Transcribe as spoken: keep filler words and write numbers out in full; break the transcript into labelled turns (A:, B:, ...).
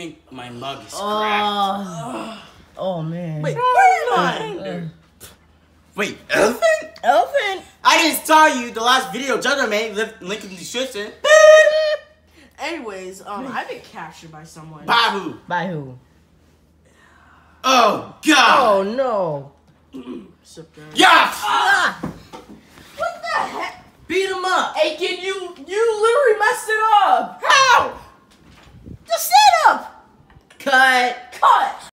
A: My mug is
B: Oh.
A: cracked.
B: Oh man.
A: Wait, where am I?
B: Uh,
A: Wait, elephant?
B: Elephant.
A: I didn't tell you the last video Jugger made. Link in the description.
C: Anyways, um, I've been captured by someone.
A: By who?
B: By who?
A: Oh God!
B: Oh no.
C: Sit down.
A: Yeah!
B: Ah.
C: What the heck?
A: Beat him up!
C: Hey, can